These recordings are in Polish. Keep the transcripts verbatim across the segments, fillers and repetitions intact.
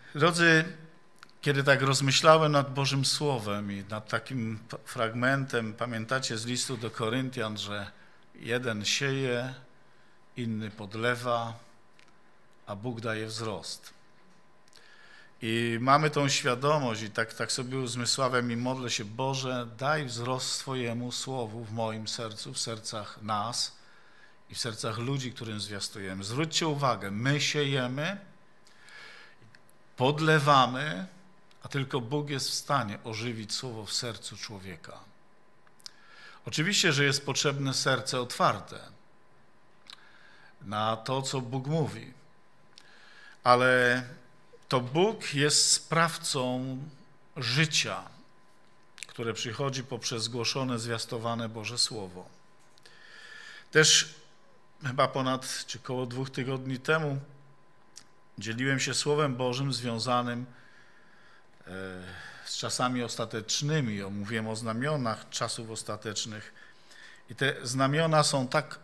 Drodzy, kiedy tak rozmyślałem nad Bożym Słowem i nad takim fragmentem, pamiętacie z listu do Koryntian, że jeden sieje, inny podlewa, a Bóg daje wzrost. I mamy tą świadomość i tak, tak sobie uzmysławiam i modlę się, Boże, daj wzrost swojemu Słowu w moim sercu, w sercach nas i w sercach ludzi, którym zwiastujemy. Zwróćcie uwagę, my siejemy, podlewamy, a tylko Bóg jest w stanie ożywić Słowo w sercu człowieka. Oczywiście, że jest potrzebne serce otwarte na to, co Bóg mówi, ale to Bóg jest sprawcą życia, które przychodzi poprzez głoszone, zwiastowane Boże Słowo. Też chyba ponad, czy koło dwóch tygodni temu dzieliłem się Słowem Bożym związanym z czasami ostatecznymi. Mówiłem o znamionach czasów ostatecznych. I te znamiona są tak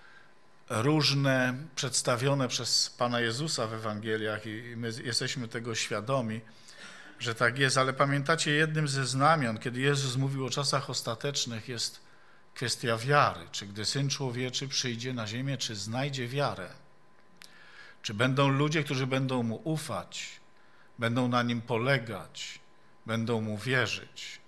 różne, przedstawione przez Pana Jezusa w Ewangeliach i my jesteśmy tego świadomi, że tak jest. Ale pamiętacie, jednym ze znamion, kiedy Jezus mówił o czasach ostatecznych, jest kwestia wiary. Czy gdy Syn Człowieczy przyjdzie na ziemię, czy znajdzie wiarę? Czy będą ludzie, którzy będą Mu ufać, będą na Nim polegać, będą Mu wierzyć?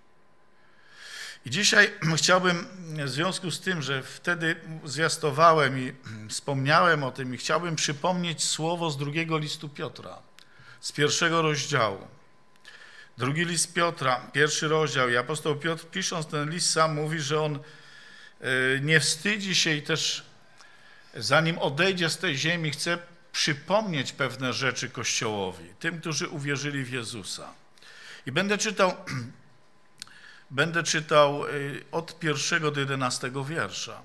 I dzisiaj chciałbym, w związku z tym, że wtedy zwiastowałem i wspomniałem o tym, i chciałbym przypomnieć słowo z drugiego listu Piotra, z pierwszego rozdziału. Drugi list Piotra, pierwszy rozdział, i apostoł Piotr, pisząc ten list, sam mówi, że on nie wstydzi się i też zanim odejdzie z tej ziemi, chce przypomnieć pewne rzeczy Kościołowi, tym, którzy uwierzyli w Jezusa. I będę czytał, będę czytał od pierwszego do jedenastego wiersza.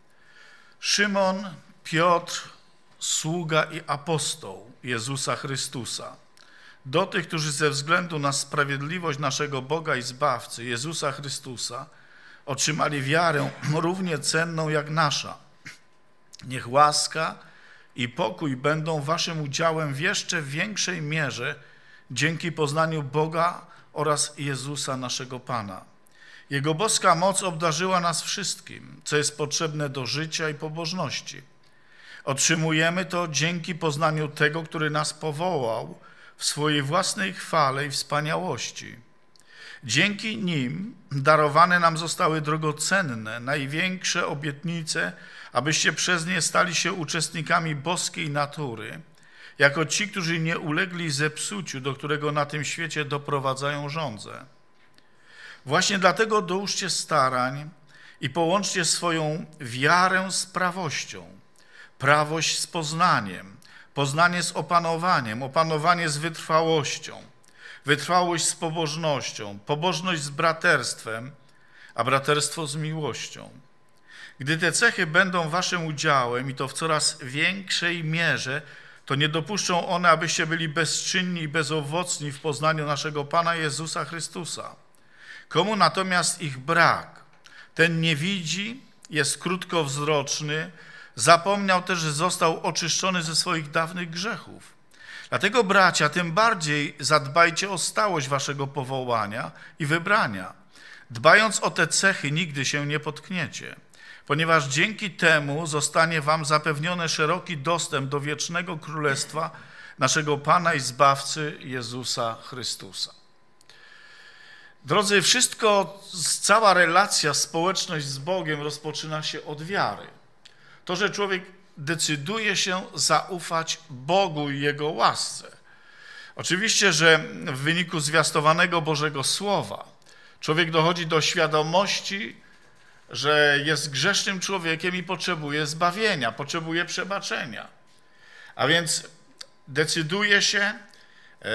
Szymon, Piotr, sługa i apostoł Jezusa Chrystusa, do tych, którzy ze względu na sprawiedliwość naszego Boga i Zbawcy, Jezusa Chrystusa, otrzymali wiarę równie cenną jak nasza. Niech łaska i pokój będą waszym udziałem w jeszcze większej mierze dzięki poznaniu Boga oraz Jezusa naszego Pana. Jego boska moc obdarzyła nas wszystkim, co jest potrzebne do życia i pobożności. Otrzymujemy to dzięki poznaniu tego, który nas powołał w swojej własnej chwale i wspaniałości. Dzięki nim darowane nam zostały drogocenne, największe obietnice, abyście przez nie stali się uczestnikami boskiej natury, jako ci, którzy nie ulegli zepsuciu, do którego na tym świecie doprowadzają żądze. Właśnie dlatego dołóżcie starań i połączcie swoją wiarę z prawością, prawość z poznaniem, poznanie z opanowaniem, opanowanie z wytrwałością, wytrwałość z pobożnością, pobożność z braterstwem, a braterstwo z miłością. Gdy te cechy będą waszym udziałem i to w coraz większej mierze, to nie dopuszczą one, abyście byli bezczynni i bezowocni w poznaniu naszego Pana Jezusa Chrystusa. Komu natomiast ich brak, ten nie widzi, jest krótkowzroczny, zapomniał też, że został oczyszczony ze swoich dawnych grzechów. Dlatego, bracia, tym bardziej zadbajcie o stałość waszego powołania i wybrania. Dbając o te cechy, nigdy się nie potkniecie, ponieważ dzięki temu zostanie wam zapewniony szeroki dostęp do wiecznego królestwa naszego Pana i Zbawcy Jezusa Chrystusa. Drodzy, wszystko, cała relacja, społeczność z Bogiem rozpoczyna się od wiary. To, że człowiek decyduje się zaufać Bogu i Jego łasce. Oczywiście, że w wyniku zwiastowanego Bożego Słowa człowiek dochodzi do świadomości, że jest grzesznym człowiekiem i potrzebuje zbawienia, potrzebuje przebaczenia. A więc decyduje się, e,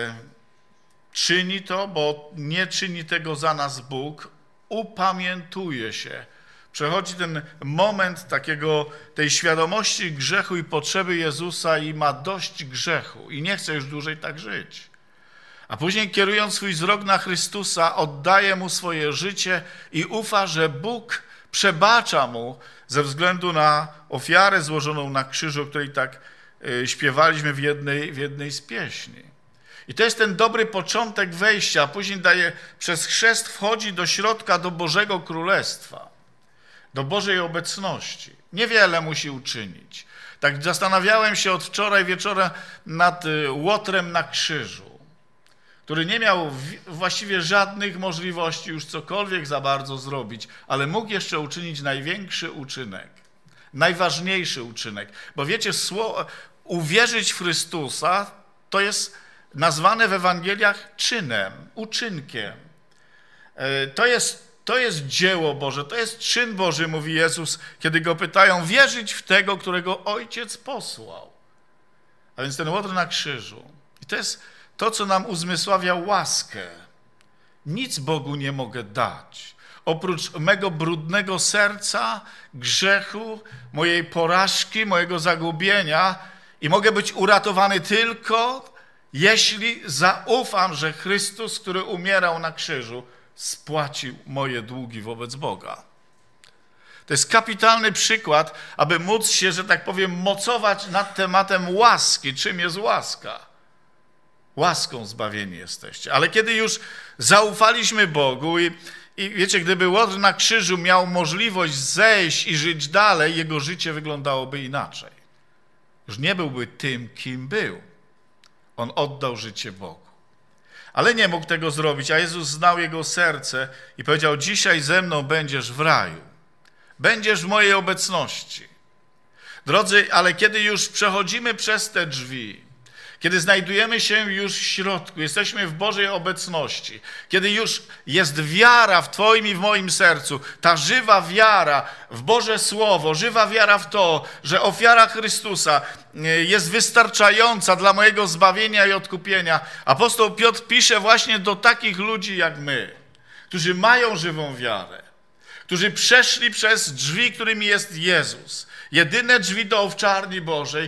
czyni to, bo nie czyni tego za nas Bóg, upamiętuje się. Przechodzi ten moment takiego, tej świadomości grzechu i potrzeby Jezusa i ma dość grzechu i nie chce już dłużej tak żyć. A później, kierując swój wzrok na Chrystusa, oddaje Mu swoje życie i ufa, że Bóg przebacza mu ze względu na ofiarę złożoną na krzyżu, o której tak śpiewaliśmy w jednej, w jednej z pieśni. I to jest ten dobry początek wejścia, a później daje, przez chrzest wchodzi do środka, do Bożego Królestwa, do Bożej obecności. Niewiele musi uczynić. Tak zastanawiałem się od wczoraj wieczora nad Łotrem na krzyżu, który nie miał właściwie żadnych możliwości już cokolwiek za bardzo zrobić, ale mógł jeszcze uczynić największy uczynek, najważniejszy uczynek. Bo wiecie, słowo, uwierzyć w Chrystusa to jest nazwane w Ewangeliach czynem, uczynkiem. To jest, to jest dzieło Boże, to jest czyn Boży, mówi Jezus, kiedy Go pytają, wierzyć w tego, którego Ojciec posłał. A więc ten Łotr na krzyżu. I to jest to, co nam uzmysławia łaskę. Nic Bogu nie mogę dać. Oprócz mego brudnego serca, grzechu, mojej porażki, mojego zagubienia i mogę być uratowany tylko, jeśli zaufam, że Chrystus, który umierał na krzyżu, spłacił moje długi wobec Boga. To jest kapitalny przykład, aby móc się, że tak powiem, mocować nad tematem łaski. Czym jest łaska? Łaską zbawieni jesteście. Ale kiedy już zaufaliśmy Bogu i, i wiecie, gdyby Łotr na krzyżu miał możliwość zejść i żyć dalej, jego życie wyglądałoby inaczej. Już nie byłby tym, kim był. On oddał życie Bogu. Ale nie mógł tego zrobić, a Jezus znał jego serce i powiedział, dzisiaj ze mną będziesz w raju. Będziesz w mojej obecności. Drodzy, ale kiedy już przechodzimy przez te drzwi, kiedy znajdujemy się już w środku, jesteśmy w Bożej obecności, kiedy już jest wiara w Twoim i w moim sercu, ta żywa wiara w Boże Słowo, żywa wiara w to, że ofiara Chrystusa jest wystarczająca dla mojego zbawienia i odkupienia. Apostoł Piotr pisze właśnie do takich ludzi jak my, którzy mają żywą wiarę, którzy przeszli przez drzwi, którymi jest Jezus. Jedyne drzwi do owczarni Bożej,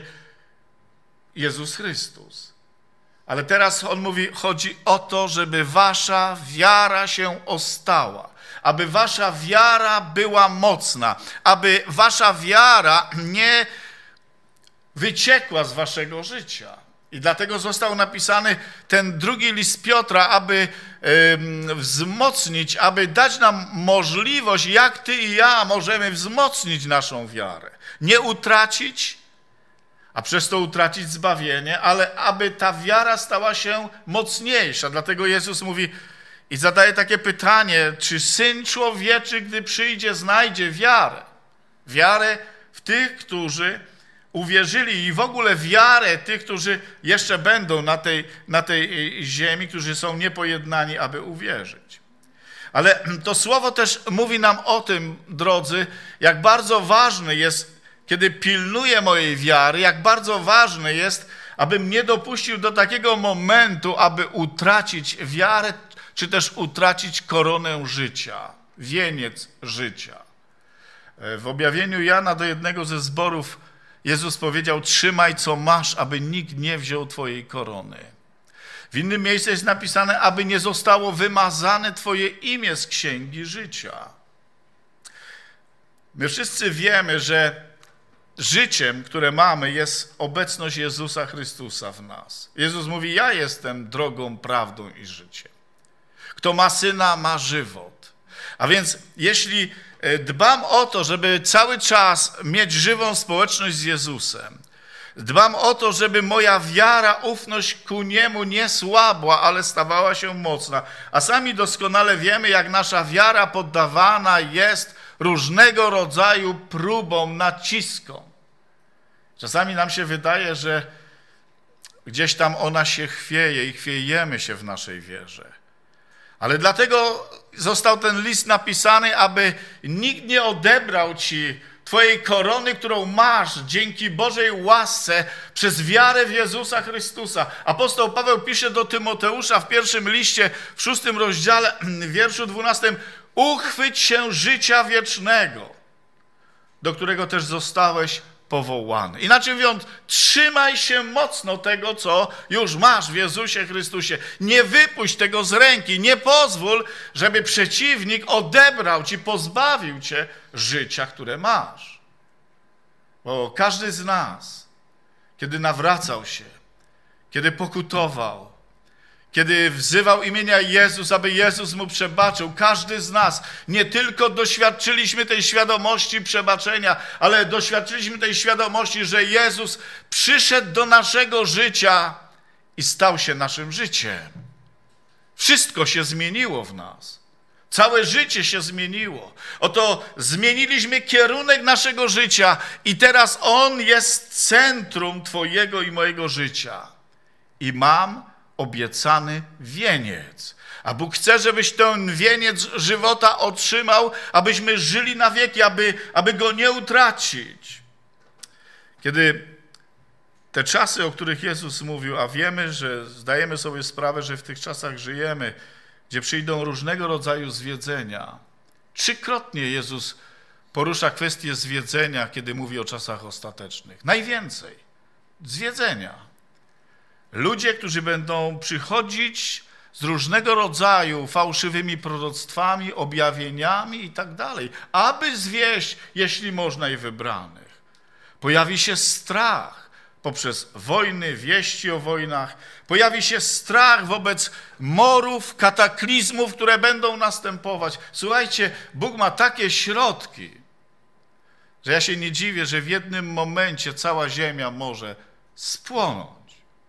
Jezus Chrystus. Ale teraz on mówi, chodzi o to, żeby wasza wiara się ostała, aby wasza wiara była mocna, aby wasza wiara nie wyciekła z waszego życia. I dlatego został napisany ten drugi list Piotra, aby yy, wzmocnić, aby dać nam możliwość, jak ty i ja możemy wzmocnić naszą wiarę. Nie utracić, a przez to utracić zbawienie, ale aby ta wiara stała się mocniejsza. Dlatego Jezus mówi i zadaje takie pytanie, czy Syn Człowieczy, gdy przyjdzie, znajdzie wiarę? Wiarę w tych, którzy uwierzyli i w ogóle wiarę tych, którzy jeszcze będą na tej, na tej ziemi, którzy są niepojednani, aby uwierzyć. Ale to słowo też mówi nam o tym, drodzy, jak bardzo ważne jest, kiedy pilnuję mojej wiary, jak bardzo ważne jest, abym nie dopuścił do takiego momentu, aby utracić wiarę, czy też utracić koronę życia, wieniec życia. W objawieniu Jana do jednego ze zborów Jezus powiedział, trzymaj co masz, aby nikt nie wziął twojej korony. W innym miejscu jest napisane, aby nie zostało wymazane twoje imię z księgi życia. My wszyscy wiemy, że życiem, które mamy, jest obecność Jezusa Chrystusa w nas. Jezus mówi, ja jestem drogą, prawdą i życiem. Kto ma Syna, ma żywot. A więc jeśli dbam o to, żeby cały czas mieć żywą społeczność z Jezusem, dbam o to, żeby moja wiara, ufność ku Niemu nie słabła, ale stawała się mocna. A sami doskonale wiemy, jak nasza wiara poddawana jest różnego rodzaju próbom, naciskom. Czasami nam się wydaje, że gdzieś tam ona się chwieje i chwiejemy się w naszej wierze. Ale dlatego został ten list napisany, aby nikt nie odebrał ci twojej korony, którą masz dzięki Bożej łasce przez wiarę w Jezusa Chrystusa. Apostoł Paweł pisze do Tymoteusza w pierwszym liście, w szóstym rozdziale, w wierszu dwunastym, uchwyć się życia wiecznego, do którego też zostałeś powołany. Inaczej mówiąc, trzymaj się mocno tego, co już masz w Jezusie Chrystusie. Nie wypuść tego z ręki. Nie pozwól, żeby przeciwnik odebrał ci, pozbawił cię życia, które masz. Bo każdy z nas, kiedy nawracał się, kiedy pokutował, kiedy wzywał imienia Jezus, aby Jezus mu przebaczył. Każdy z nas nie tylko doświadczyliśmy tej świadomości przebaczenia, ale doświadczyliśmy tej świadomości, że Jezus przyszedł do naszego życia i stał się naszym życiem. Wszystko się zmieniło w nas. Całe życie się zmieniło. Oto zmieniliśmy kierunek naszego życia i teraz On jest centrum twojego i mojego życia. I mam obiecany wieniec. A Bóg chce, żebyś ten wieniec żywota otrzymał, abyśmy żyli na wieki, aby, aby go nie utracić. Kiedy te czasy, o których Jezus mówił, a wiemy, że zdajemy sobie sprawę, że w tych czasach żyjemy, gdzie przyjdą różnego rodzaju zwiedzenia. Trzykrotnie Jezus porusza kwestię zwiedzenia, kiedy mówi o czasach ostatecznych. Najwięcej. Zwiedzenia. Ludzie, którzy będą przychodzić z różnego rodzaju fałszywymi proroctwami, objawieniami i tak dalej, aby zwieść, jeśli można, i wybranych. Pojawi się strach poprzez wojny, wieści o wojnach. Pojawi się strach wobec morów, kataklizmów, które będą następować. Słuchajcie, Bóg ma takie środki, że ja się nie dziwię, że w jednym momencie cała ziemia może spłonąć.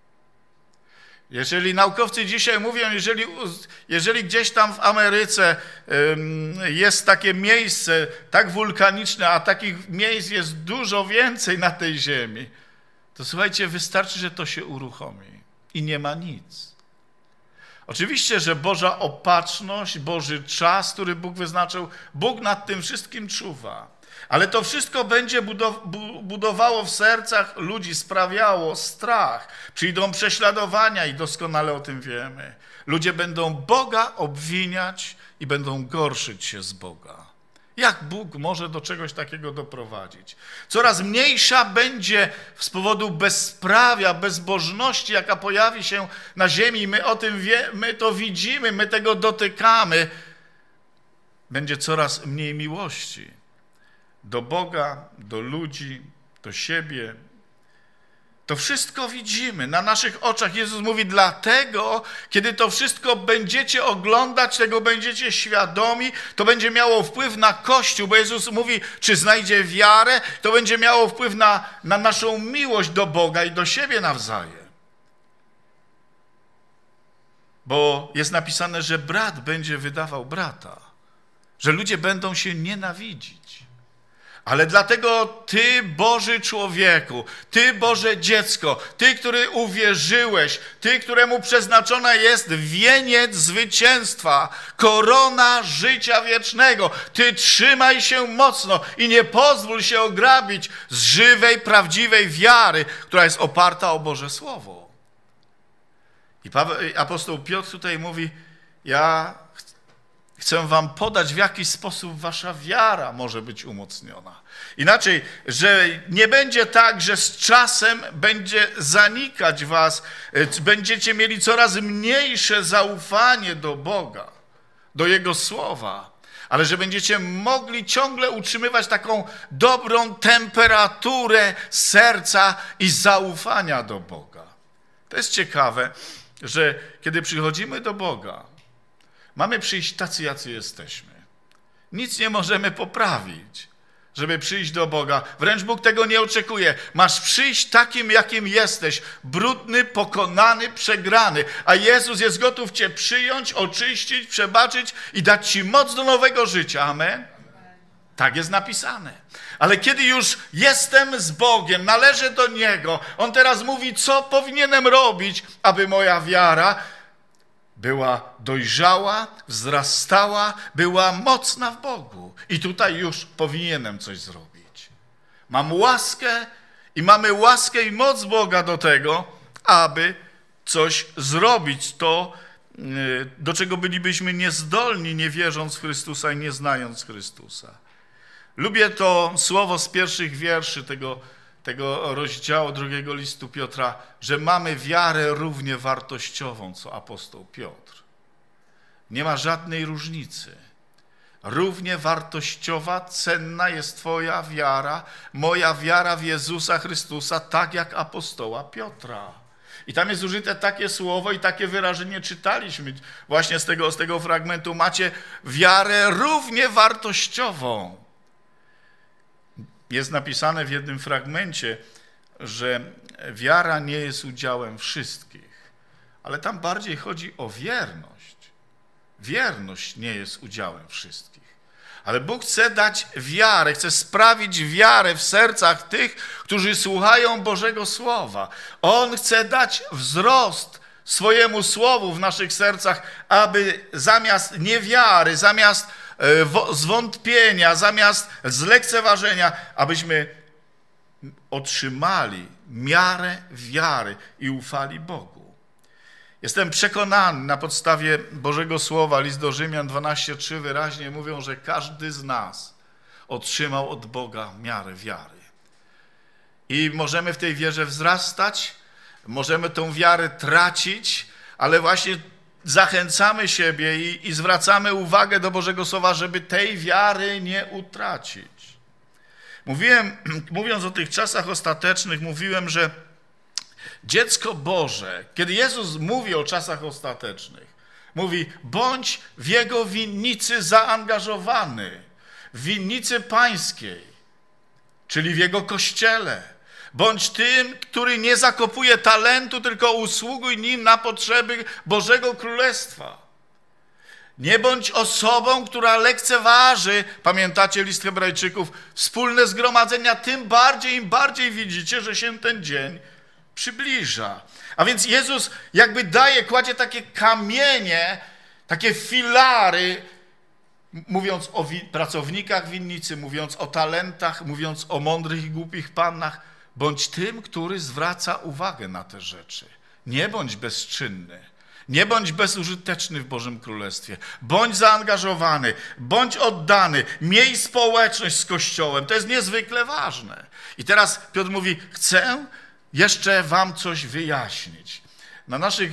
Jeżeli naukowcy dzisiaj mówią, jeżeli, jeżeli gdzieś tam w Ameryce jest takie miejsce tak wulkaniczne, a takich miejsc jest dużo więcej na tej ziemi, to słuchajcie, wystarczy, że to się uruchomi i nie ma nic. Oczywiście, że Boża opatrzność, Boży czas, który Bóg wyznaczył, Bóg nad tym wszystkim czuwa. Ale to wszystko będzie budowało w sercach ludzi, sprawiało strach. Przyjdą prześladowania i doskonale o tym wiemy. Ludzie będą Boga obwiniać i będą gorszyć się z Boga. Jak Bóg może do czegoś takiego doprowadzić? Coraz mniejsza będzie z powodu bezprawia, bezbożności, jaka pojawi się na ziemi. My o tym wiemy, my to widzimy, my tego dotykamy. Będzie coraz mniej miłości do Boga, do ludzi, do siebie. To wszystko widzimy na naszych oczach. Jezus mówi, dlatego, kiedy to wszystko będziecie oglądać, tego będziecie świadomi, to będzie miało wpływ na Kościół, bo Jezus mówi, czy znajdzie wiarę, to będzie miało wpływ na, na naszą miłość do Boga i do siebie nawzajem. Bo jest napisane, że brat będzie wydawał brata, że ludzie będą się nienawidzić. Ale dlatego Ty, Boży człowieku, Ty, Boże dziecko, Ty, który uwierzyłeś, Ty, któremu przeznaczona jest wieniec zwycięstwa, korona życia wiecznego, Ty trzymaj się mocno i nie pozwól się ograbić z żywej, prawdziwej wiary, która jest oparta o Boże Słowo. I Paweł, apostoł Piotr tutaj mówi, ja chcę wam podać, w jaki sposób wasza wiara może być umocniona. Inaczej, że nie będzie tak, że z czasem będzie zanikać was, będziecie mieli coraz mniejsze zaufanie do Boga, do Jego Słowa, ale że będziecie mogli ciągle utrzymywać taką dobrą temperaturę serca i zaufania do Boga. To jest ciekawe, że kiedy przychodzimy do Boga, mamy przyjść tacy, jacy jesteśmy. Nic nie możemy poprawić, żeby przyjść do Boga. Wręcz Bóg tego nie oczekuje. Masz przyjść takim, jakim jesteś. Brudny, pokonany, przegrany. A Jezus jest gotów cię przyjąć, oczyścić, przebaczyć i dać ci moc do nowego życia. Amen? Tak jest napisane. Ale kiedy już jestem z Bogiem, należę do Niego, On teraz mówi, co powinienem robić, aby moja wiara była dojrzała, wzrastała, była mocna w Bogu. I tutaj już powinienem coś zrobić. Mam łaskę i mamy łaskę i moc Boga do tego, aby coś zrobić. To, do czego bylibyśmy niezdolni, nie wierząc w Chrystusa i nie znając Chrystusa. Lubię to słowo z pierwszych wierszy tego, tego rozdziału drugiego listu Piotra, że mamy wiarę równie wartościową, co apostoł Piotr. Nie ma żadnej różnicy. Równie wartościowa, cenna jest twoja wiara, moja wiara w Jezusa Chrystusa, tak jak apostoła Piotra. I tam jest użyte takie słowo i takie wyrażenie czytaliśmy właśnie z tego, z tego fragmentu. Macie wiarę równie wartościową. Jest napisane w jednym fragmencie, że wiara nie jest udziałem wszystkich, ale tam bardziej chodzi o wierność. Wierność nie jest udziałem wszystkich. Ale Bóg chce dać wiarę, chce sprawić wiarę w sercach tych, którzy słuchają Bożego Słowa. On chce dać wzrost swojemu Słowu w naszych sercach, aby zamiast niewiary, zamiast zwątpienia, zamiast zlekceważenia, abyśmy otrzymali miarę wiary i ufali Bogu. Jestem przekonany na podstawie Bożego Słowa, list do Rzymian dwanaście trzy wyraźnie mówią, że każdy z nas otrzymał od Boga miarę wiary. I możemy w tej wierze wzrastać, możemy tą wiarę tracić, ale właśnie zachęcamy siebie i, i zwracamy uwagę do Bożego Słowa, żeby tej wiary nie utracić. Mówiłem, mówiąc o tych czasach ostatecznych, mówiłem, że dziecko Boże, kiedy Jezus mówi o czasach ostatecznych, mówi, bądź w Jego winnicy zaangażowany, w winnicy pańskiej, czyli w Jego kościele. Bądź tym, który nie zakopuje talentu, tylko usługuj nim na potrzeby Bożego Królestwa. Nie bądź osobą, która lekceważy, pamiętacie list Hebrajczyków, wspólne zgromadzenia, tym bardziej, im bardziej widzicie, że się ten dzień przybliża. A więc Jezus jakby daje, kładzie takie kamienie, takie filary, mówiąc o wi- pracownikach winnicy, mówiąc o talentach, mówiąc o mądrych i głupich pannach. Bądź tym, który zwraca uwagę na te rzeczy. Nie bądź bezczynny. Nie bądź bezużyteczny w Bożym Królestwie. Bądź zaangażowany, bądź oddany. Miej społeczność z Kościołem. To jest niezwykle ważne. I teraz Piotr mówi, chcę jeszcze wam coś wyjaśnić. Na naszych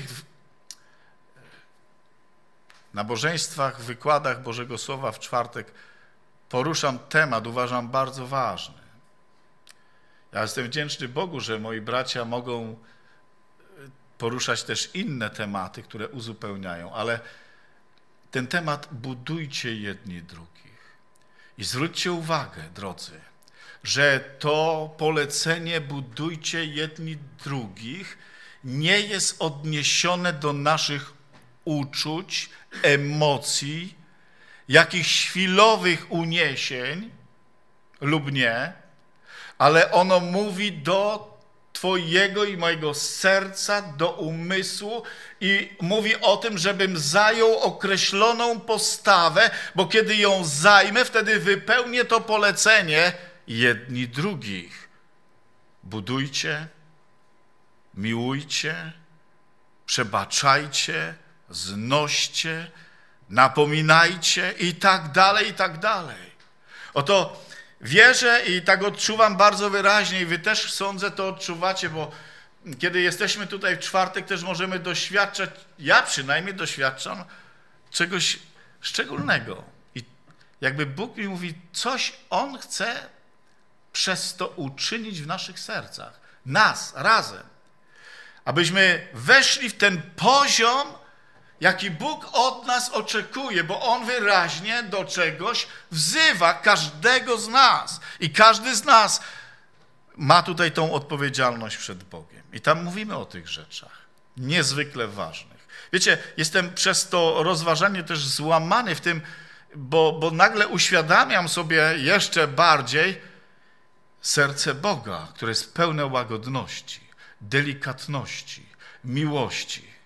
nabożeństwach, wykładach Bożego Słowa w czwartek poruszam temat, uważam bardzo ważny. Ja jestem wdzięczny Bogu, że moi bracia mogą poruszać też inne tematy, które uzupełniają, ale ten temat budujcie jedni drugich. I zwróćcie uwagę, drodzy, że to polecenie budujcie jedni drugich nie jest odniesione do naszych uczuć, emocji, jakichś chwilowych uniesień lub nie, ale ono mówi do twojego i mojego serca, do umysłu i mówi o tym, żebym zajął określoną postawę, bo kiedy ją zajmę, wtedy wypełnię to polecenie jedni drugich. Budujcie, miłujcie, przebaczajcie, znoście, napominajcie i tak dalej, i tak dalej. Oto wierzę i tak odczuwam bardzo wyraźnie i wy też sądzę to odczuwacie, bo kiedy jesteśmy tutaj w czwartek też możemy doświadczać, ja przynajmniej doświadczam czegoś szczególnego. I jakby Bóg mi mówi, coś On chce przez to uczynić w naszych sercach. Nas, razem. Abyśmy weszli w ten poziom, jaki Bóg od nas oczekuje, bo On wyraźnie do czegoś wzywa każdego z nas. I każdy z nas ma tutaj tą odpowiedzialność przed Bogiem. I tam mówimy o tych rzeczach, niezwykle ważnych. Wiecie, jestem przez to rozważanie też złamany w tym, bo, bo nagle uświadamiam sobie jeszcze bardziej serce Boga, które jest pełne łagodności, delikatności, miłości.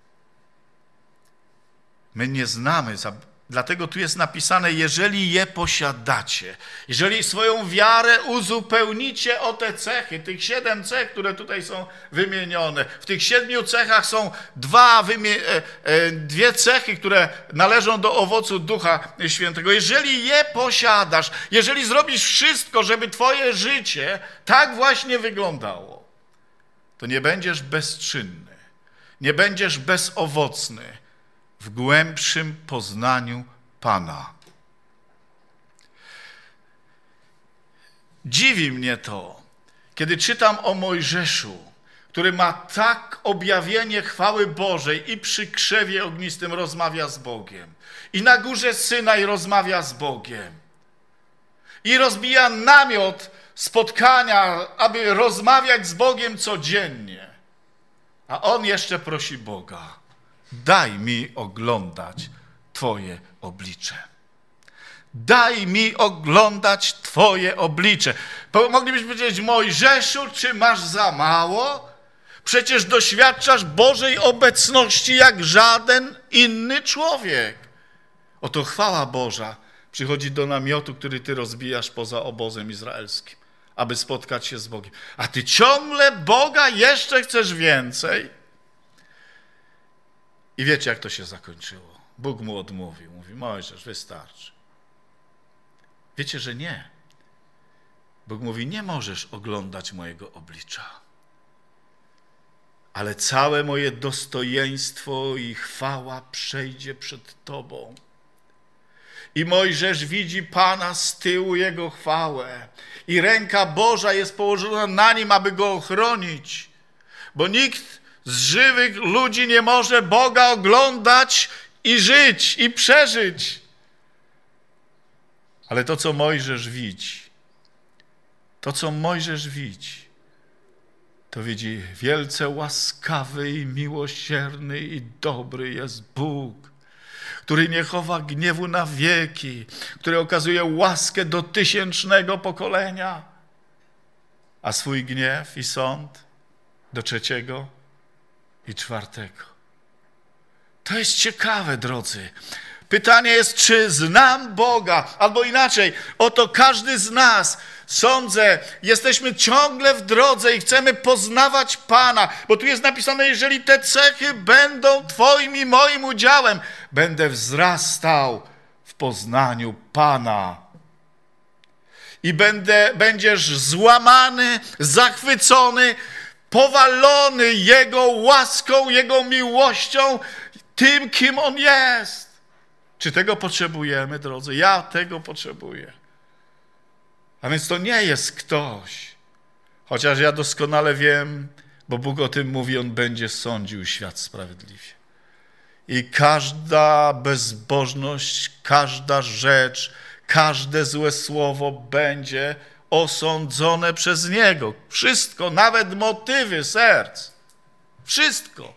My nie znamy, dlatego tu jest napisane, jeżeli je posiadacie, jeżeli swoją wiarę uzupełnicie o te cechy, tych siedem cech, które tutaj są wymienione. W tych siedmiu cechach są dwa, dwie cechy, które należą do owocu Ducha Świętego. Jeżeli je posiadasz, jeżeli zrobisz wszystko, żeby twoje życie tak właśnie wyglądało, to nie będziesz bezczynny, nie będziesz bezowocny w głębszym poznaniu Pana. Dziwi mnie to, kiedy czytam o Mojżeszu, który ma tak objawienie chwały Bożej i przy krzewie ognistym rozmawia z Bogiem, i na górze Synaj rozmawia z Bogiem, i rozbija namiot spotkania, aby rozmawiać z Bogiem codziennie. A on jeszcze prosi Boga: daj mi oglądać Twoje oblicze. Daj mi oglądać Twoje oblicze. Moglibyśmy powiedzieć: Mojżeszu, czy masz za mało? Przecież doświadczasz Bożej obecności jak żaden inny człowiek. Oto chwała Boża przychodzi do namiotu, który ty rozbijasz poza obozem izraelskim, aby spotkać się z Bogiem. A ty ciągle Boga jeszcze chcesz więcej. I wiecie, jak to się zakończyło. Bóg mu odmówił. Mówi: Mojżesz, wystarczy. Wiecie, że nie. Bóg mówi: nie możesz oglądać mojego oblicza, ale całe moje dostojeństwo i chwała przejdzie przed Tobą. I Mojżesz widzi Pana z tyłu Jego chwałę. I ręka Boża jest położona na nim, aby go ochronić. Bo nikt z żywych ludzi nie może Boga oglądać i żyć, i przeżyć. Ale to, co Mojżesz widzi, to, co Mojżesz widzi, to widzi: wielce łaskawy i miłosierny i dobry jest Bóg, który nie chowa gniewu na wieki, który okazuje łaskę do tysięcznego pokolenia, a swój gniew i sąd do trzeciego i czwartego. To jest ciekawe, drodzy. Pytanie jest, czy znam Boga? Albo inaczej, oto każdy z nas, sądzę, jesteśmy ciągle w drodze i chcemy poznawać Pana, bo tu jest napisane: jeżeli te cechy będą Twoim i moim udziałem, będę wzrastał w poznaniu Pana. I będę, będziesz złamany, zachwycony, powalony Jego łaską, Jego miłością, tym, kim On jest. Czy tego potrzebujemy, drodzy? Ja tego potrzebuję. A więc to nie jest ktoś, chociaż ja doskonale wiem, bo Bóg o tym mówi: On będzie sądził świat sprawiedliwie. I każda bezbożność, każda rzecz, każde złe słowo będzie osądzone przez Niego. Wszystko, nawet motywy serc. Wszystko.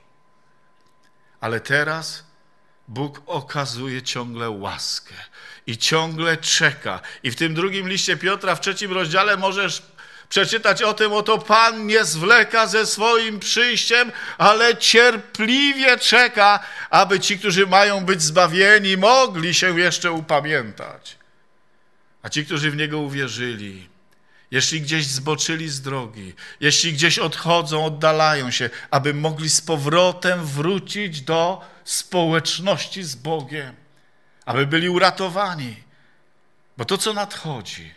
Ale teraz Bóg okazuje ciągle łaskę i ciągle czeka. I w tym drugim liście Piotra, w trzecim rozdziale, możesz przeczytać o tym: oto Pan nie zwleka ze swoim przyjściem, ale cierpliwie czeka, aby ci, którzy mają być zbawieni, mogli się jeszcze upamiętać. A ci, którzy w Niego uwierzyli, jeśli gdzieś zboczyli z drogi, jeśli gdzieś odchodzą, oddalają się, aby mogli z powrotem wrócić do społeczności z Bogiem, aby byli uratowani. Bo to, co nadchodzi,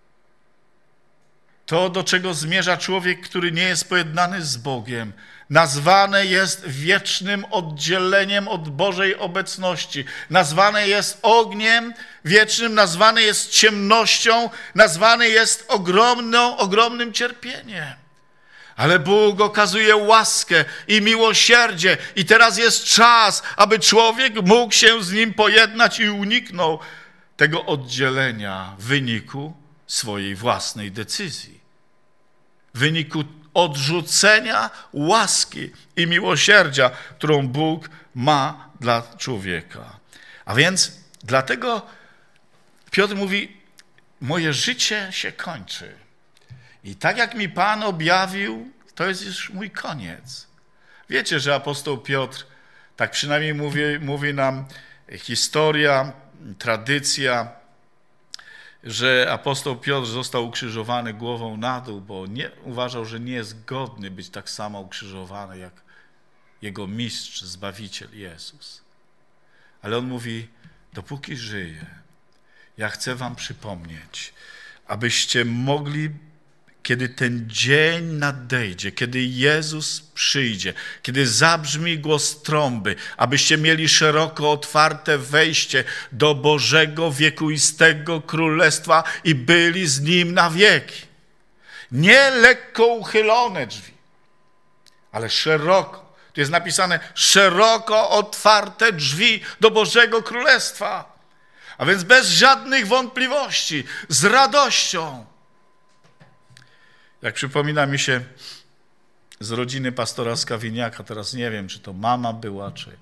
to, do czego zmierza człowiek, który nie jest pojednany z Bogiem, nazwane jest wiecznym oddzieleniem od Bożej obecności. Nazwane jest ogniem wiecznym, nazwane jest ciemnością, nazwane jest ogromną, ogromnym cierpieniem. Ale Bóg okazuje łaskę i miłosierdzie i teraz jest czas, aby człowiek mógł się z Nim pojednać i uniknął tego oddzielenia w wyniku swojej własnej decyzji. W wyniku odrzucenia łaski i miłosierdzia, którą Bóg ma dla człowieka. A więc dlatego Piotr mówi: moje życie się kończy. I tak jak mi Pan objawił, to jest już mój koniec. Wiecie, że apostoł Piotr, tak przynajmniej mówi, mówi nam historia, tradycja, że apostoł Piotr został ukrzyżowany głową na dół, bo nie, uważał, że nie jest godny być tak samo ukrzyżowany jak jego mistrz, Zbawiciel Jezus. Ale on mówi: dopóki żyję, ja chcę wam przypomnieć, abyście mogli, kiedy ten dzień nadejdzie, kiedy Jezus przyjdzie, kiedy zabrzmi głos trąby, abyście mieli szeroko otwarte wejście do Bożego wiekuistego Królestwa i byli z Nim na wieki. Nie lekko uchylone drzwi, ale szeroko. Tu jest napisane szeroko otwarte drzwi do Bożego Królestwa. A więc bez żadnych wątpliwości, z radością. Jak przypomina mi się z rodziny pastora Skawiniaka, teraz nie wiem, czy to mama była, czy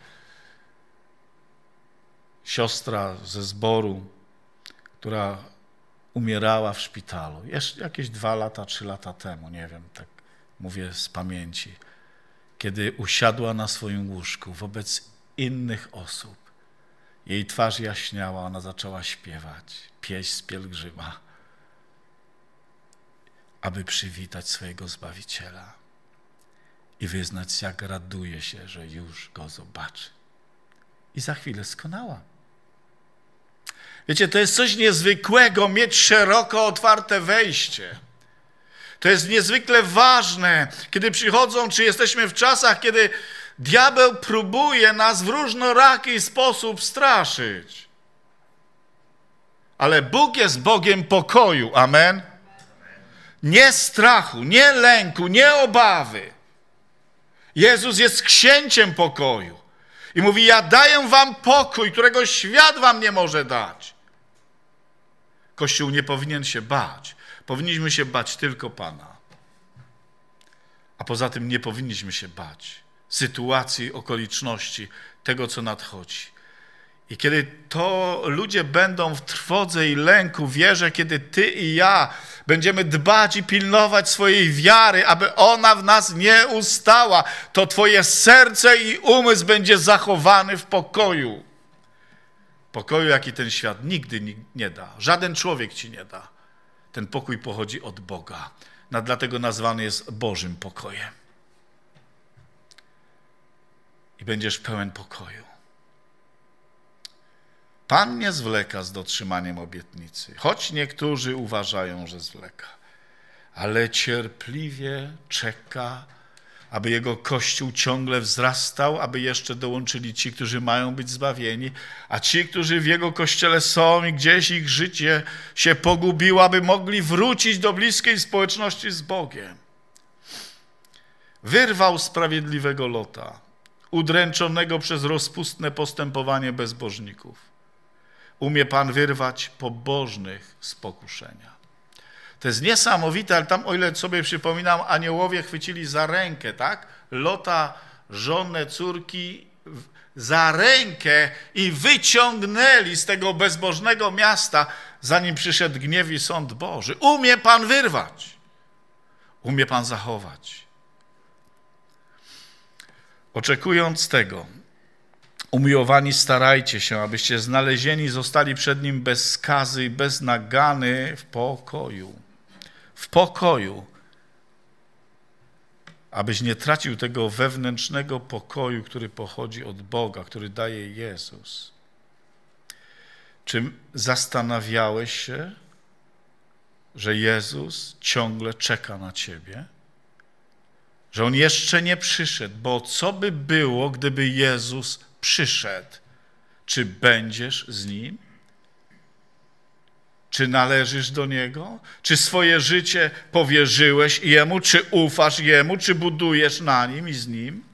siostra ze zboru, która umierała w szpitalu. Jeszcze jakieś dwa lata, trzy lata temu, nie wiem, tak mówię z pamięci. Kiedy usiadła na swoim łóżku wobec innych osób, jej twarz jaśniała, ona zaczęła śpiewać pieśń z pielgrzyma, aby przywitać swojego Zbawiciela i wyznać, jak raduje się, że już Go zobaczy. I za chwilę skonała. Wiecie, to jest coś niezwykłego, mieć szeroko otwarte wejście. To jest niezwykle ważne, kiedy przychodzą, czy jesteśmy w czasach, kiedy diabeł próbuje nas w różnoraki sposób straszyć. Ale Bóg jest Bogiem pokoju, amen? Nie strachu, nie lęku, nie obawy. Jezus jest księciem pokoju i mówi, ja daję wam pokój, którego świat wam nie może dać. Kościół nie powinien się bać. Powinniśmy się bać tylko Pana. A poza tym nie powinniśmy się bać sytuacji, okoliczności, tego, co nadchodzi. I kiedy to ludzie będą w trwodze i lęku, wierzę, kiedy ty i ja będziemy dbać i pilnować swojej wiary, aby ona w nas nie ustała, to twoje serce i umysł będzie zachowany w pokoju. Pokoju, jaki ten świat nigdy nie da. Żaden człowiek ci nie da. Ten pokój pochodzi od Boga. No, dlatego nazwany jest Bożym pokojem. I będziesz pełen pokoju. Pan nie zwleka z dotrzymaniem obietnicy, choć niektórzy uważają, że zwleka, ale cierpliwie czeka, aby Jego Kościół ciągle wzrastał, aby jeszcze dołączyli ci, którzy mają być zbawieni, a ci, którzy w Jego Kościele są i gdzieś ich życie się pogubiło, aby mogli wrócić do bliskiej społeczności z Bogiem. Wyrwał sprawiedliwego Lota, udręczonego przez rozpustne postępowanie bezbożników. Umie Pan wyrwać pobożnych z pokuszenia. To jest niesamowite, ale tam, o ile sobie przypominam, aniołowie chwycili za rękę, tak? Lota, żonę, córki za rękę i wyciągnęli z tego bezbożnego miasta, zanim przyszedł gniew i sąd Boży. Umie Pan wyrwać. Umie Pan zachować. Oczekując tego, umiłowani, starajcie się, abyście znalezieni zostali przed Nim bez skazy i bez nagany w pokoju. W pokoju. Abyś nie tracił tego wewnętrznego pokoju, który pochodzi od Boga, który daje Jezus. Czy zastanawiałeś się, że Jezus ciągle czeka na ciebie? Że On jeszcze nie przyszedł, bo co by było, gdyby Jezus przyszedł? Czy będziesz z Nim? Czy należysz do Niego? Czy swoje życie powierzyłeś Jemu? Czy ufasz Jemu? Czy budujesz na Nim i z Nim?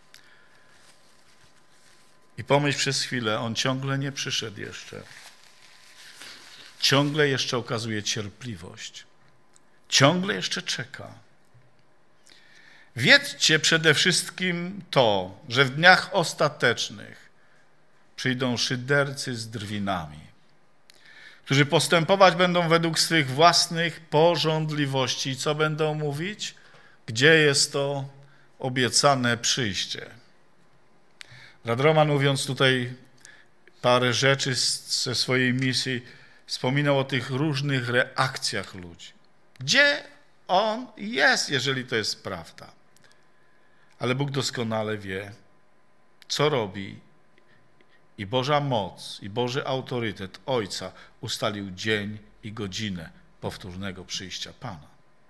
I pomyśl przez chwilę, On ciągle nie przyszedł jeszcze. Ciągle jeszcze okazuje cierpliwość. Ciągle jeszcze czeka. Wiedzcie przede wszystkim to, że w dniach ostatecznych przyjdą szydercy z drwinami, którzy postępować będą według swych własnych pożądliwości. I co będą mówić? Gdzie jest to obiecane przyjście? Brat Roman, mówiąc tutaj parę rzeczy ze swojej misji, wspominał o tych różnych reakcjach ludzi. Gdzie On jest, jeżeli to jest prawda? Ale Bóg doskonale wie, co robi. I Boża moc, i Boży autorytet Ojca ustalił dzień i godzinę powtórnego przyjścia Pana.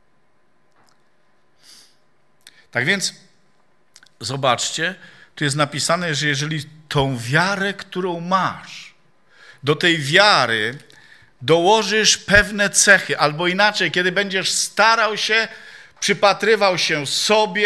Tak więc zobaczcie, tu jest napisane, że jeżeli tą wiarę, którą masz, do tej wiary dołożysz pewne cechy, albo inaczej, kiedy będziesz starał się, przypatrywał się sobie,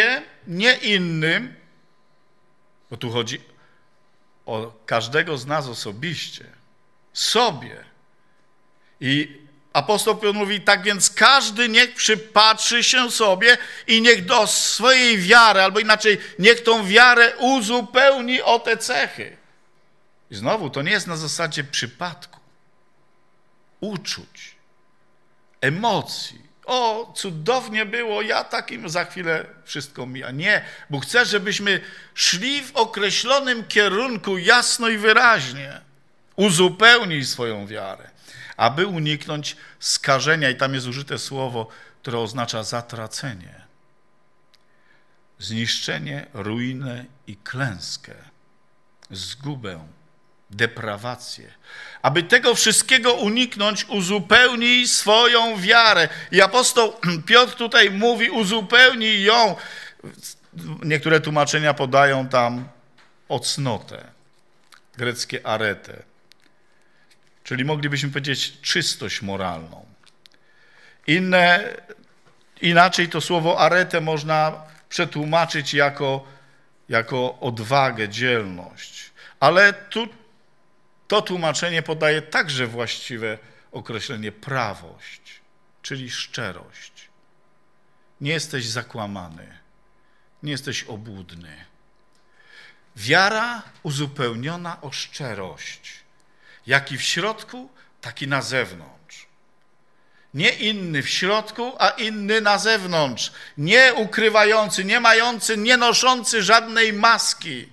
nie innym, bo tu chodzi o każdego z nas osobiście, sobie. I apostoł Piotr mówi, tak więc każdy niech przypatrzy się sobie i niech do swojej wiary, albo inaczej, niech tą wiarę uzupełni o te cechy. I znowu, to nie jest na zasadzie przypadku, uczuć, emocji. O, cudownie było, ja takim za chwilę wszystko mija. Nie, Bóg chce, żebyśmy szli w określonym kierunku jasno i wyraźnie. Uzupełnij swoją wiarę, aby uniknąć skażenia. I tam jest użyte słowo, które oznacza zatracenie, zniszczenie, ruinę i klęskę, zgubę, deprawację. Aby tego wszystkiego uniknąć, uzupełnij swoją wiarę. I apostoł Piotr tutaj mówi, uzupełnij ją. Niektóre tłumaczenia podają tam ocnotę, greckie arete, czyli moglibyśmy powiedzieć czystość moralną. Inne, inaczej to słowo arete można przetłumaczyć jako, jako odwagę, dzielność. Ale tu to tłumaczenie podaje także właściwe określenie prawość, czyli szczerość. Nie jesteś zakłamany, nie jesteś obłudny. Wiara uzupełniona o szczerość, jak i w środku, tak i na zewnątrz. Nie inny w środku, a inny na zewnątrz. Nie ukrywający, nie mający, nie noszący żadnej maski.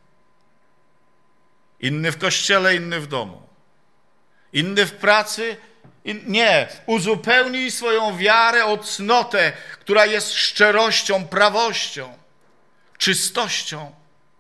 Inny w kościele, inny w domu. Inny w pracy. In... Nie, uzupełnij swoją wiarę o cnotę, która jest szczerością, prawością, czystością.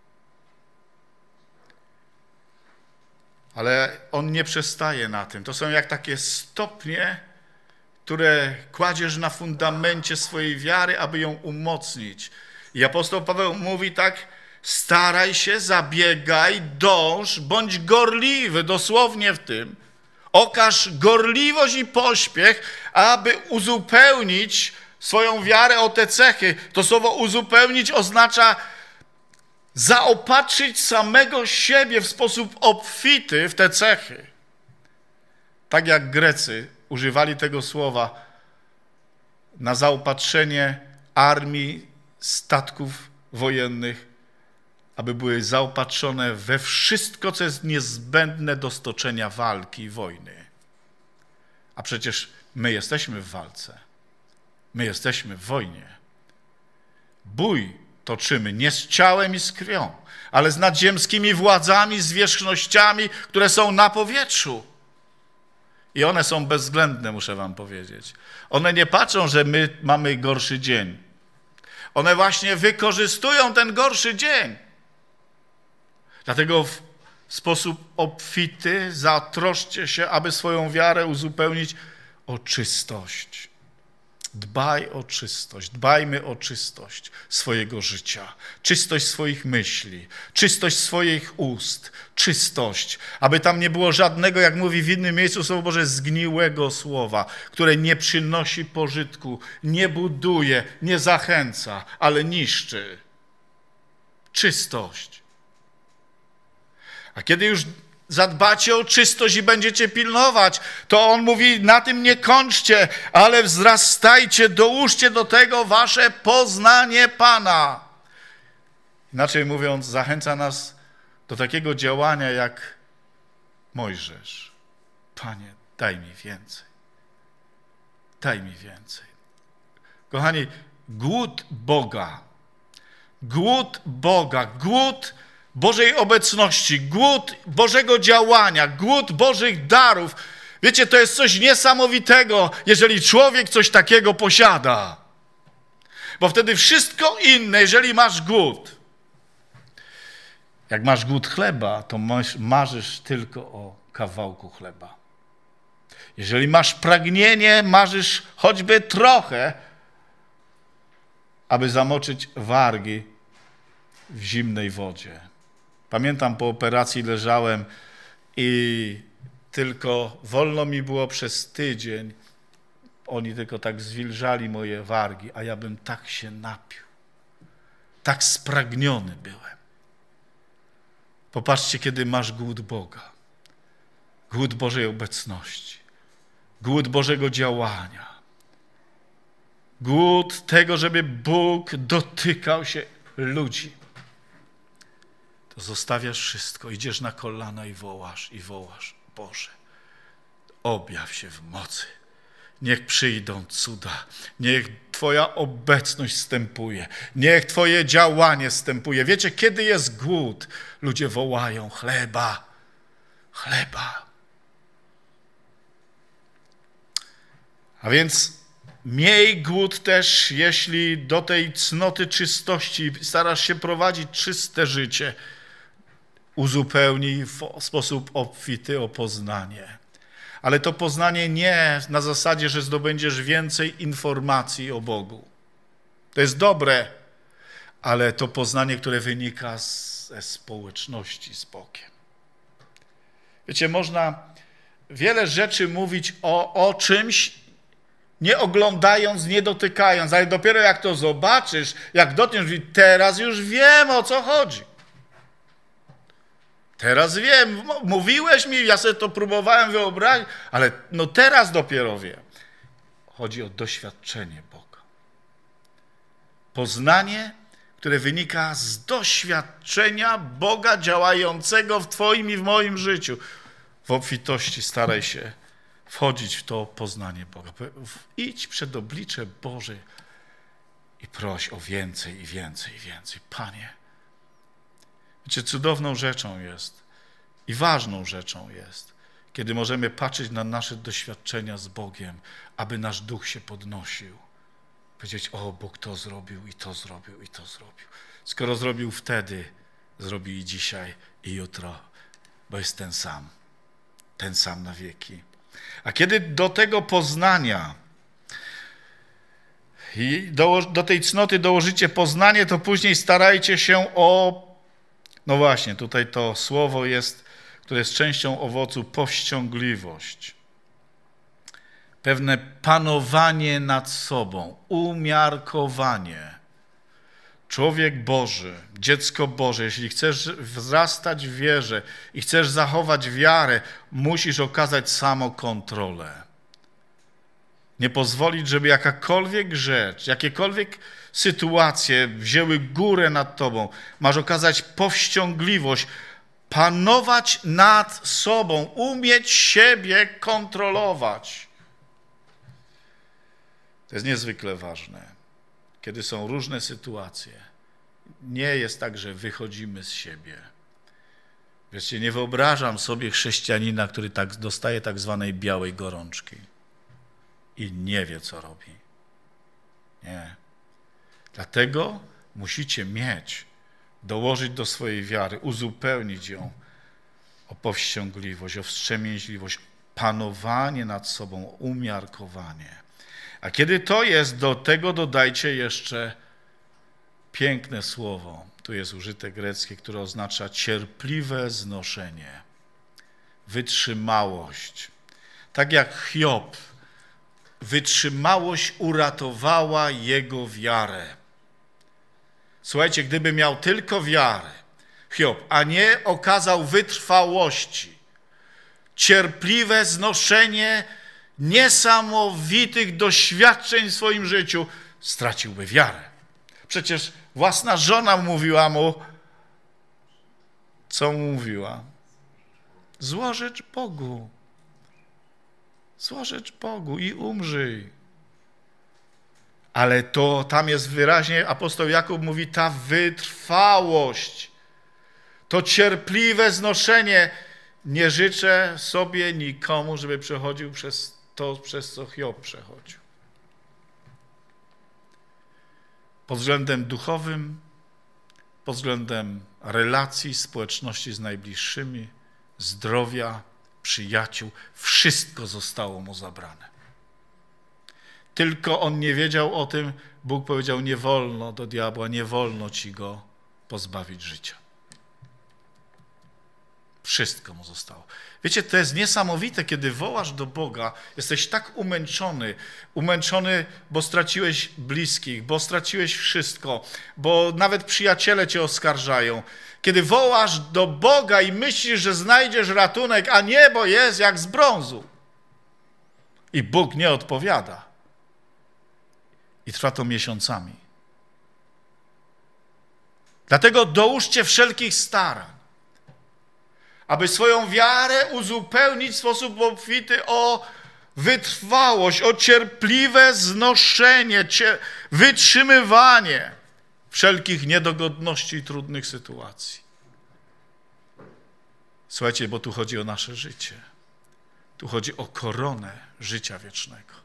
Ale on nie przestaje na tym. To są jak takie stopnie, które kładziesz na fundamencie swojej wiary, aby ją umocnić. I apostoł Paweł mówi tak, staraj się, zabiegaj, dąż, bądź gorliwy, dosłownie w tym. Okaż gorliwość i pośpiech, aby uzupełnić swoją wiarę o te cechy. To słowo uzupełnić oznacza zaopatrzyć samego siebie w sposób obfity w te cechy. Tak jak Grecy używali tego słowa na zaopatrzenie armii, statków wojennych, aby były zaopatrzone we wszystko, co jest niezbędne do stoczenia walki i wojny. A przecież my jesteśmy w walce. My jesteśmy w wojnie. Bój toczymy nie z ciałem i z krwią, ale z nadziemskimi władzami, zwierzchnościami, które są na powietrzu. I one są bezwzględne, muszę wam powiedzieć. One nie patrzą, że my mamy gorszy dzień. One właśnie wykorzystują ten gorszy dzień. Dlatego w sposób obfity zatroszcie się, aby swoją wiarę uzupełnić o czystość. Dbaj o czystość, dbajmy o czystość swojego życia, czystość swoich myśli, czystość swoich ust, czystość, aby tam nie było żadnego, jak mówi w innym miejscu Słowo Boże, zgniłego słowa, które nie przynosi pożytku, nie buduje, nie zachęca, ale niszczy. Czystość. A kiedy już zadbacie o czystość i będziecie pilnować, to on mówi, na tym nie kończcie, ale wzrastajcie, dołóżcie do tego wasze poznanie Pana. Inaczej mówiąc, zachęca nas do takiego działania jak Mojżesz. Panie, daj mi więcej. Daj mi więcej. Kochani, głód Boga, głód Boga, głód Bożej obecności, głód Bożego działania, głód Bożych darów. Wiecie, to jest coś niesamowitego, jeżeli człowiek coś takiego posiada. Bo wtedy wszystko inne, jeżeli masz głód. Jak masz głód chleba, to marzysz tylko o kawałku chleba. Jeżeli masz pragnienie, marzysz choćby trochę, aby zamoczyć wargi w zimnej wodzie. Pamiętam, po operacji leżałem i tylko wolno mi było przez tydzień. Oni tylko tak zwilżali moje wargi, a ja bym tak się napił. tak spragniony byłem. Popatrzcie, kiedy masz głód Boga, głód Bożej obecności, głód Bożego działania, głód tego, żeby Bóg dotykał się ludzi. To zostawiasz wszystko, idziesz na kolana i wołasz, i wołasz, Boże, objaw się w mocy. Niech przyjdą cuda, niech Twoja obecność wstępuje, niech Twoje działanie wstępuje. Wiecie, kiedy jest głód, ludzie wołają chleba, chleba. A więc miej głód też, jeśli do tej cnoty czystości starasz się prowadzić czyste życie, uzupełnij w sposób obfity o poznanie. Ale to poznanie nie na zasadzie, że zdobędziesz więcej informacji o Bogu. To jest dobre, ale to poznanie, które wynika ze społeczności z Bogiem. Wiecie, można wiele rzeczy mówić o, o czymś, nie oglądając, nie dotykając, ale dopiero jak to zobaczysz, jak dotkniesz, teraz już wiem, o co chodzi. Teraz wiem, mówiłeś mi, ja sobie to próbowałem wyobrazić, ale no teraz dopiero wiem. Chodzi o doświadczenie Boga. Poznanie, które wynika z doświadczenia Boga działającego w Twoim i w moim życiu. W obfitości staraj się wchodzić w to poznanie Boga. Idź przed oblicze Boże i proś o więcej i więcej i więcej. Panie, wiecie, cudowną rzeczą jest i ważną rzeczą jest, kiedy możemy patrzeć na nasze doświadczenia z Bogiem, aby nasz duch się podnosił. Powiedzieć, o, Bóg to zrobił i to zrobił i to zrobił. Skoro zrobił wtedy, zrobi i dzisiaj i jutro, bo jest ten sam, ten sam na wieki. A kiedy do tego poznania i do, do tej cnoty dołożycie poznanie, to później starajcie się o, no właśnie, tutaj to słowo jest, które jest częścią owocu, powściągliwość. Pewne panowanie nad sobą, umiarkowanie. Człowiek Boży, dziecko Boże, jeśli chcesz wzrastać w wierze i chcesz zachować wiarę, musisz okazać samokontrolę. Nie pozwolić, żeby jakakolwiek rzecz, jakiekolwiek sytuacje wzięły górę nad tobą. Masz okazać powściągliwość, panować nad sobą, umieć siebie kontrolować. To jest niezwykle ważne. Kiedy są różne sytuacje, nie jest tak, że wychodzimy z siebie. Wiecie, nie wyobrażam sobie chrześcijanina, który tak dostaje tak zwanej białej gorączki i nie wie, co robi. Nie. Dlatego musicie mieć, dołożyć do swojej wiary, uzupełnić ją o powściągliwość, o wstrzemięźliwość, panowanie nad sobą, umiarkowanie. A kiedy to jest, do tego dodajcie jeszcze piękne słowo. Tu jest użyte greckie, które oznacza cierpliwe znoszenie, wytrzymałość. Tak jak Hiob, wytrzymałość uratowała jego wiarę. Słuchajcie, gdyby miał tylko wiarę, Hiob, a nie okazał wytrwałości, cierpliwe znoszenie niesamowitych doświadczeń w swoim życiu, straciłby wiarę. Przecież własna żona mówiła mu, co mu mówiła? Złożycz Bogu. Złożycz Bogu i umrzyj. Ale to tam jest wyraźnie, apostoł Jakub mówi, ta wytrwałość, to cierpliwe znoszenie. Nie życzę sobie nikomu, żeby przechodził przez to, przez co Hiob przechodził. Pod względem duchowym, pod względem relacji, społeczności z najbliższymi, zdrowia, przyjaciół, wszystko zostało mu zabrane. Tylko on nie wiedział o tym, Bóg powiedział, nie wolno do diabła, nie wolno ci go pozbawić życia. Wszystko mu zostało. Wiecie, to jest niesamowite, kiedy wołasz do Boga, jesteś tak umęczony, umęczony, bo straciłeś bliskich, bo straciłeś wszystko, bo nawet przyjaciele cię oskarżają. Kiedy wołasz do Boga i myślisz, że znajdziesz ratunek, a niebo jest jak z brązu. I Bóg nie odpowiada. I trwa to miesiącami. Dlatego dołóżcie wszelkich starań, aby swoją wiarę uzupełnić w sposób obfity o wytrwałość, o cierpliwe znoszenie, wytrzymywanie wszelkich niedogodności i trudnych sytuacji. Słuchajcie, bo tu chodzi o nasze życie. Tu chodzi o koronę życia wiecznego.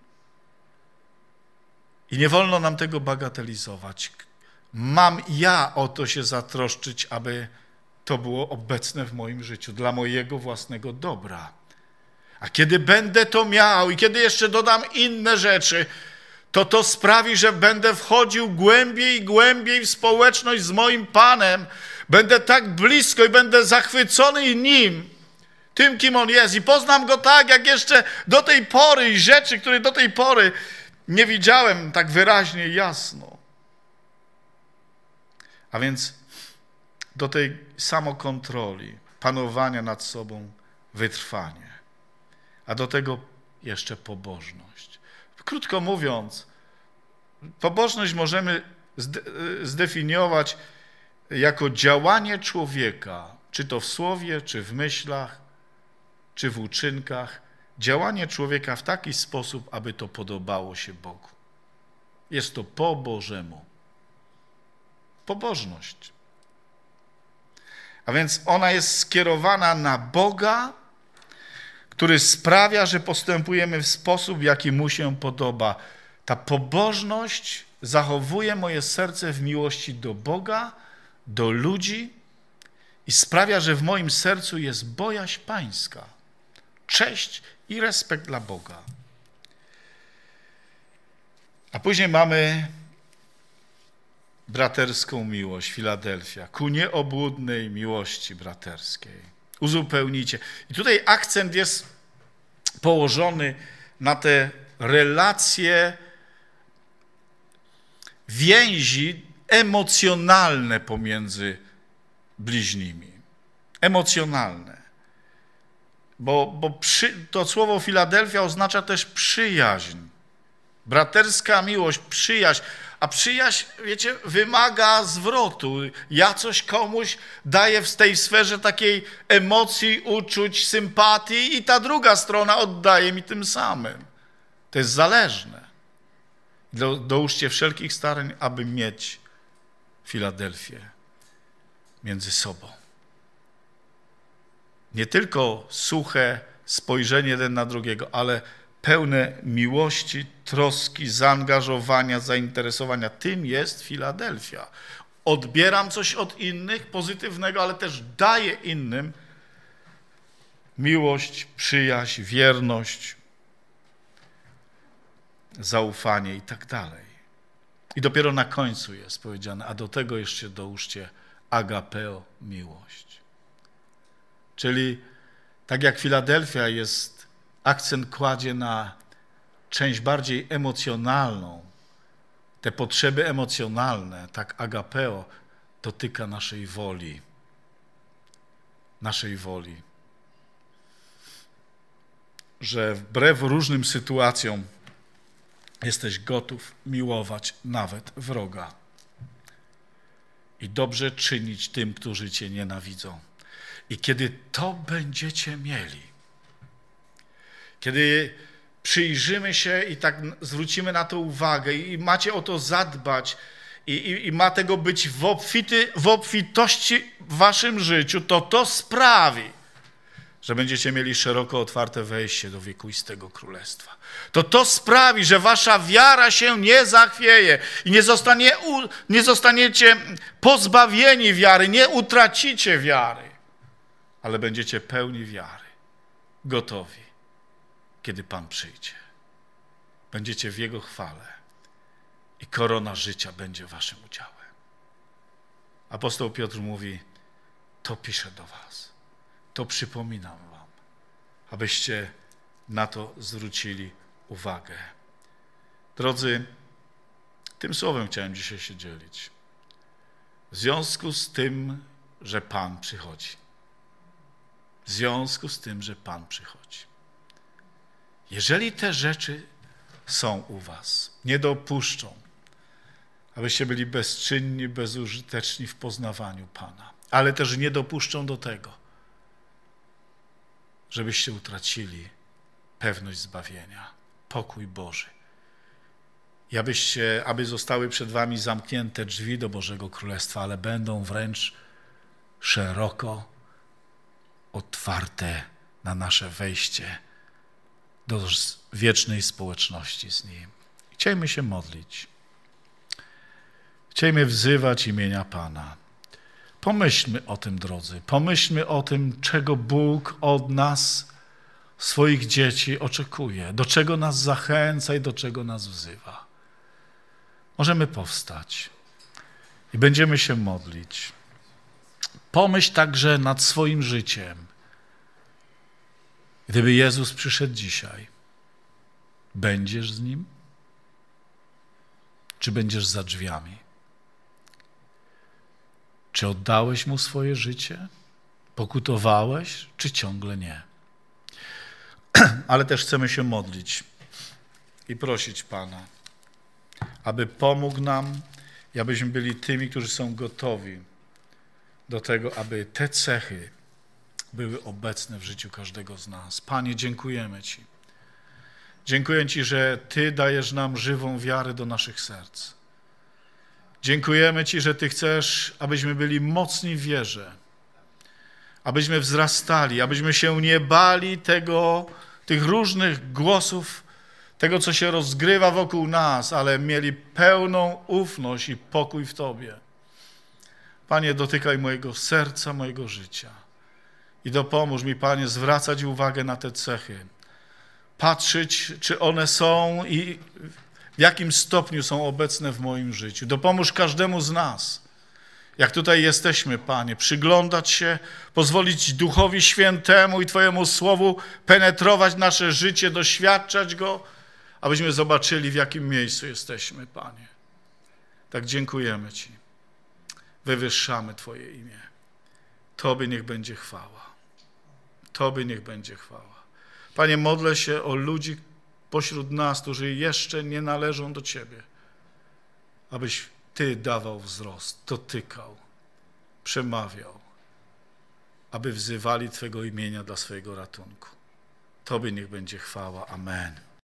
I nie wolno nam tego bagatelizować. Mam ja o to się zatroszczyć, aby to było obecne w moim życiu, dla mojego własnego dobra. A kiedy będę to miał i kiedy jeszcze dodam inne rzeczy, to to sprawi, że będę wchodził głębiej i głębiej w społeczność z moim Panem. Będę tak blisko i będę zachwycony Nim, tym, kim On jest. I poznam Go tak, jak jeszcze do tej pory i rzeczy, które do tej pory nie widziałem tak wyraźnie i jasno. A więc do tej samokontroli, panowania nad sobą, wytrwanie. A do tego jeszcze pobożność. Krótko mówiąc, pobożność możemy zdefiniować jako działanie człowieka, czy to w słowie, czy w myślach, czy w uczynkach, działanie człowieka w taki sposób, aby to podobało się Bogu. Jest to po Bożemu. Pobożność. A więc ona jest skierowana na Boga, który sprawia, że postępujemy w sposób, jaki Mu się podoba. Ta pobożność zachowuje moje serce w miłości do Boga, do ludzi i sprawia, że w moim sercu jest bojaźń Pańska, cześć i respekt dla Boga. A później mamy braterską miłość, Filadelfia, ku nieobłudnej miłości braterskiej. Uzupełnicie. I tutaj akcent jest położony na te relacje, więzi emocjonalne pomiędzy bliźnimi. Emocjonalne. Bo, bo przy, to słowo Filadelfia oznacza też przyjaźń. Braterska miłość, przyjaźń. A przyjaźń, wiecie, wymaga zwrotu. Ja coś komuś daję w tej sferze takiej emocji, uczuć, sympatii i ta druga strona oddaje mi tym samym. To jest zależne. Do, dołóżcie wszelkich starań, aby mieć Filadelfię między sobą. Nie tylko suche spojrzenie jeden na drugiego, ale pełne miłości, troski, zaangażowania, zainteresowania. Tym jest Filadelfia. Odbieram coś od innych, pozytywnego, ale też daję innym miłość, przyjaźń, wierność, zaufanie i tak dalej. I dopiero na końcu jest powiedziane, a do tego jeszcze dołóżcie agapeo, miłość. Czyli tak jak Filadelfia jest, akcent kładzie na część bardziej emocjonalną, te potrzeby emocjonalne, tak agapeo dotyka naszej woli. Naszej woli. Że wbrew różnym sytuacjom jesteś gotów miłować nawet wroga i dobrze czynić tym, którzy cię nienawidzą. I kiedy to będziecie mieli, kiedy przyjrzymy się i tak zwrócimy na to uwagę i macie o to zadbać i, i, i ma tego być w, obfity, w obfitości w waszym życiu, to to sprawi, że będziecie mieli szeroko otwarte wejście do wiekuistego królestwa. To to sprawi, że wasza wiara się nie zachwieje i nie, zostanie, nie zostaniecie pozbawieni wiary, nie utracicie wiary, ale będziecie pełni wiary, gotowi, kiedy Pan przyjdzie. Będziecie w Jego chwale i korona życia będzie waszym udziałem. Apostoł Piotr mówi, to piszę do was. to przypominam wam, abyście na to zwrócili uwagę. Drodzy, tym słowem chciałem dzisiaj się dzielić. W związku z tym, że Pan przychodzi. W związku z tym, że Pan przychodzi. Jeżeli te rzeczy są u was, nie dopuszczą, abyście byli bezczynni, bezużyteczni w poznawaniu Pana, ale też nie dopuszczą do tego, żebyście utracili pewność zbawienia, pokój Boży. I abyście, aby zostały przed wami zamknięte drzwi do Bożego Królestwa, ale będą wręcz szeroko otwarte na nasze wejście do wiecznej społeczności z Nim. Chciejmy się modlić. Chciejmy wzywać imienia Pana. Pomyślmy o tym, drodzy. Pomyślmy o tym, czego Bóg od nas, swoich dzieci, oczekuje, do czego nas zachęca i do czego nas wzywa. Możemy powstać i będziemy się modlić. Pomyśl także nad swoim życiem. Gdyby Jezus przyszedł dzisiaj, będziesz z Nim? Czy będziesz za drzwiami? Czy oddałeś Mu swoje życie? Pokutowałeś, czy ciągle nie? Ale też chcemy się modlić i prosić Pana, aby pomógł nam i abyśmy byli tymi, którzy są gotowi do tego, aby te cechy były obecne w życiu każdego z nas. Panie, dziękujemy Ci. Dziękuję Ci, że Ty dajesz nam żywą wiarę do naszych serc. Dziękujemy Ci, że Ty chcesz, abyśmy byli mocni w wierze, abyśmy wzrastali, abyśmy się nie bali tego, tych różnych głosów, tego, co się rozgrywa wokół nas, ale mieli pełną ufność i pokój w Tobie. Panie, dotykaj mojego serca, mojego życia i dopomóż mi, Panie, zwracać uwagę na te cechy, patrzeć, czy one są i w jakim stopniu są obecne w moim życiu. Dopomóż każdemu z nas, jak tutaj jesteśmy, Panie, przyglądać się, pozwolić Duchowi Świętemu i Twojemu Słowu penetrować nasze życie, doświadczać Go, abyśmy zobaczyli, w jakim miejscu jesteśmy, Panie. Tak dziękujemy Ci. Wywyższamy Twoje imię. Tobie niech będzie chwała. Tobie niech będzie chwała. Panie, modlę się o ludzi pośród nas, którzy jeszcze nie należą do Ciebie, abyś Ty dawał wzrost, dotykał, przemawiał, aby wzywali Twego imienia dla swojego ratunku. Tobie niech będzie chwała. Amen.